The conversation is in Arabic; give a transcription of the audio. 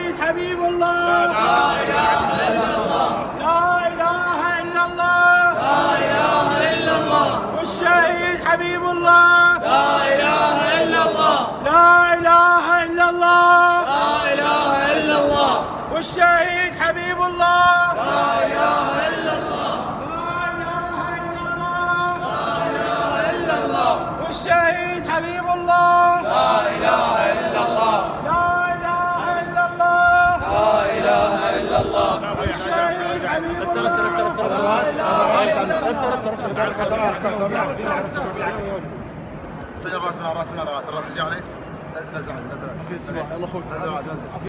والشهيد حبيب الله. لا إله إلا الله. لا إله إلا الله. لا إله إلا الله. والشهيد حبيب الله. لا إله إلا الله. لا إله إلا الله. لا إله إلا الله. والشهيد حبيب الله. لا إله إلا الله. لا إله إلا الله. لا إله إلا الله. والشهيد حبيب الله. لا إله إلا الله. لا إله إلا الله. لا إله إلا الله. والشهيد حبيب الله. الراس من الراس، الراس جاي عليه. نزل نزل نزل. في السواق، يلا خوك. نزل.